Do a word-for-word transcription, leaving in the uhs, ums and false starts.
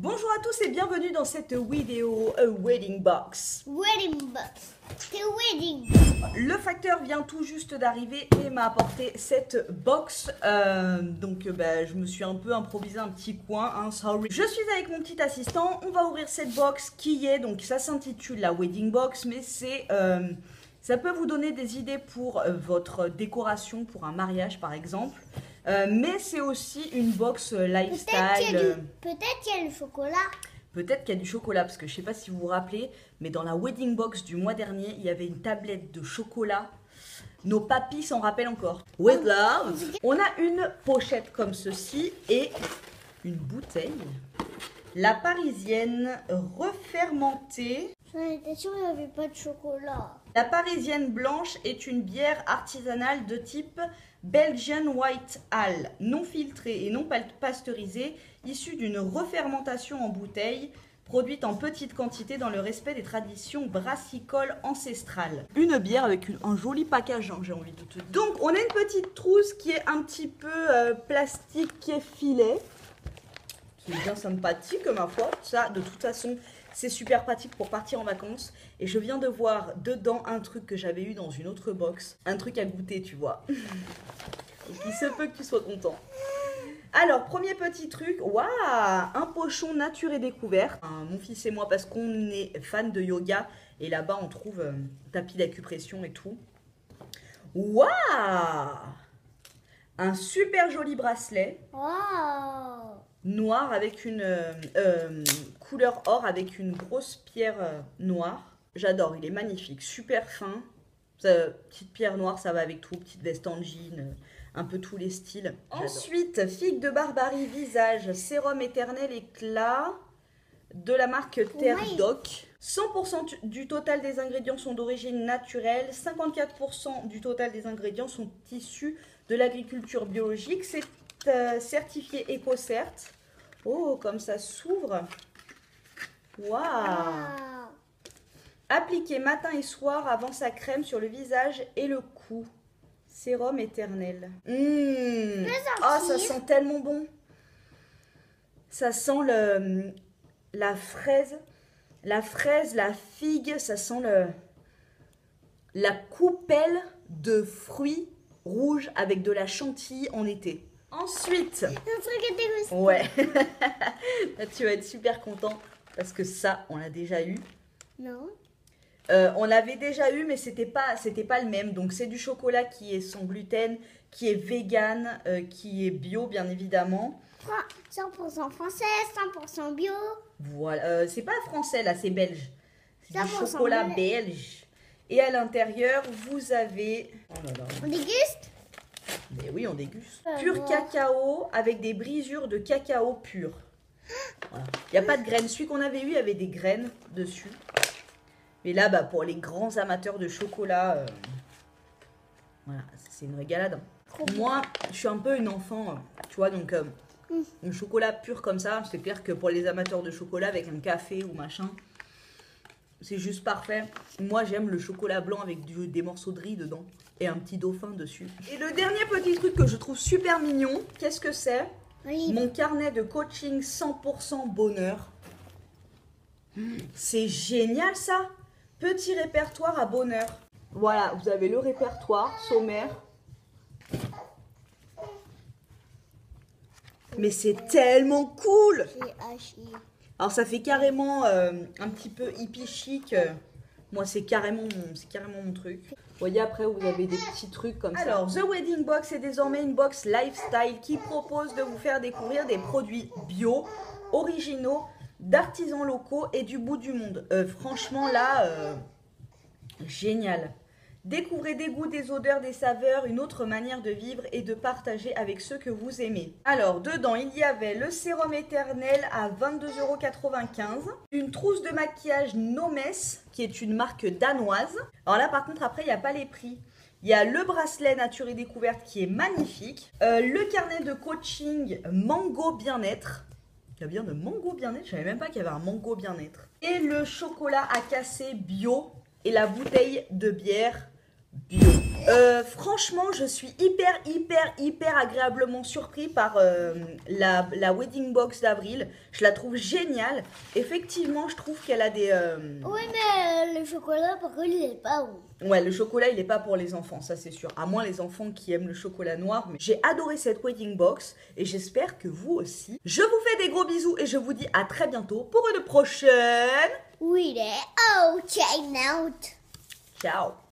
Bonjour à tous et bienvenue dans cette vidéo A Wedding Box. Wedding box. The wedding. Le facteur vient tout juste d'arriver et m'a apporté cette box. Euh, donc bah, je me suis un peu improvisé un petit coin, hein, sorry. Je suis avec mon petit assistant, on va ouvrir cette box qui est, donc ça s'intitule la Wedding Box, mais c'est... Euh, ça peut vous donner des idées pour euh, votre décoration, pour un mariage par exemple. Euh, mais c'est aussi une box euh, lifestyle. Peut-être qu'il y, a euh, du- peut-être qu'il y a le chocolat. Peut-être qu'il y a du chocolat, parce que je ne sais pas si vous vous rappelez, mais dans la Wedding Box du mois dernier, il y avait une tablette de chocolat. Nos papis s'en rappellent encore. With love. On a une pochette comme ceci et une bouteille. La Parisienne refermentée. J'en étais sûre qu'il n'y avait pas de chocolat. La Parisienne blanche est une bière artisanale de type Belgian White Ale, non filtrée et non pasteurisée, issue d'une refermentation en bouteille, produite en petite quantité dans le respect des traditions brassicoles ancestrales. Une bière avec une- un joli package, hein, j'ai envie de te dire. Donc on a une petite trousse qui est un petit peu euh, plastique, qui est filet. C'est bien sympathique, ma foi. Ça, de toute façon, c'est super pratique pour partir en vacances. Et je viens de voir dedans un truc que j'avais eu dans une autre box. Un truc à goûter, tu vois. Et qui se peut que tu sois content. Alors, premier petit truc. Waouh, un pochon nature et découverte. Hein, mon fils et moi, parce qu'on est fan de yoga. Et là-bas, on trouve euh, tapis d'acupression et tout. Waouh, un super joli bracelet. Wow. Noir avec une euh, euh, couleur or avec une grosse pierre euh, noire. J'adore, il est magnifique, super fin. Ça, petite pierre noire, ça va avec tout, petite veste en jean, euh, un peu tous les styles. Ensuite, figue de Barbarie visage, sérum éternel éclat de la marque Terre Oui. Doc. cent pour cent du total des ingrédients sont d'origine naturelle, cinquante-quatre pour cent du total des ingrédients sont issus de l'agriculture biologique. C'est Euh, certifié EcoCert. Oh, comme ça s'ouvre. Waouh. Ah. Appliqué matin et soir avant sa crème sur le visage et le cou. Sérum éternel. Mmh. Oh, ça sent tellement bon. Ça sent le, la fraise. La fraise, la figue. Ça sent le, la coupelle de fruits rouges avec de la chantilly en été. Ensuite, Un truc à déguster. ouais, là tu vas être super content parce que ça, on l'a déjà eu. Non. Euh, on l'avait déjà eu, mais c'était pas, c'était pas le même. Donc c'est du chocolat qui est sans gluten, qui est vegan, euh, qui est bio bien évidemment. cent pour cent français, cent pour cent bio. Voilà, euh, c'est pas français là, c'est belge. C'est du cent pour cent chocolat belge. belge. Et à l'intérieur, vous avez. Oh là là. On déguste. Mais oui, on déguste. Euh, Pur voir. cacao avec des brisures de cacao pur. Voilà. Il n'y a pas de graines. Celui qu'on avait eu, il y avait des graines dessus. Mais là, bah, pour les grands amateurs de chocolat, euh, voilà, c'est une régalade. Trop Moi, je suis un peu une enfant, euh, tu vois, donc euh, Mm. un chocolat pur comme ça, c'est clair que pour les amateurs de chocolat avec un café ou machin, c'est juste parfait. Moi, j'aime le chocolat blanc avec du- des morceaux de riz dedans et un petit dauphin dessus. Et le dernier petit truc que je trouve super mignon, qu'est-ce que c'est? Oui. Mon carnet de coaching cent pour cent bonheur. C'est génial ça. Petit répertoire à bonheur. Voilà, vous avez le répertoire sommaire. Mais c'est tellement cool. J'ai haché. Alors ça fait carrément euh, un petit peu hippie chic. Euh, Moi c'est carrément, mon- c'est carrément mon truc. Vous voyez après vous avez des petits trucs comme ça. Alors The Wedding Box est désormais une box lifestyle qui propose de vous faire découvrir des produits bio, originaux, d'artisans locaux et du bout du monde. Euh, franchement là, euh, génial. Découvrez des goûts, des odeurs, des saveurs, une autre manière de vivre et de partager avec ceux que vous aimez. Alors, dedans, il y avait le sérum éternel à vingt-deux euros quatre-vingt-quinze, une trousse de maquillage Nomes, qui est une marque danoise. Alors là, par contre, après, il n'y a pas les prix. Il y a le bracelet nature et découverte qui est magnifique, euh, le carnet de coaching Mango Bien-être. Il y a bien de Mango Bien-être, je savais même pas qu'il y avait un Mango Bien-être. Et le chocolat à casser bio et la bouteille de bière bio. Euh, franchement, je suis hyper, hyper, hyper agréablement surpris par euh, la, la wedding box d'Avril. Je la trouve géniale. Effectivement, je trouve qu'elle a des... euh, Oui, mais euh, le chocolat, par contre, il est pas bon. Ouais, le chocolat, il n'est pas pour les enfants, ça c'est sûr. À moins les enfants qui aiment le chocolat noir. Mais j'ai adoré cette wedding box et j'espère que vous aussi. Je vous fais des gros bisous et je vous dis à très bientôt pour une prochaine... Oui, il est out, time out. Ciao.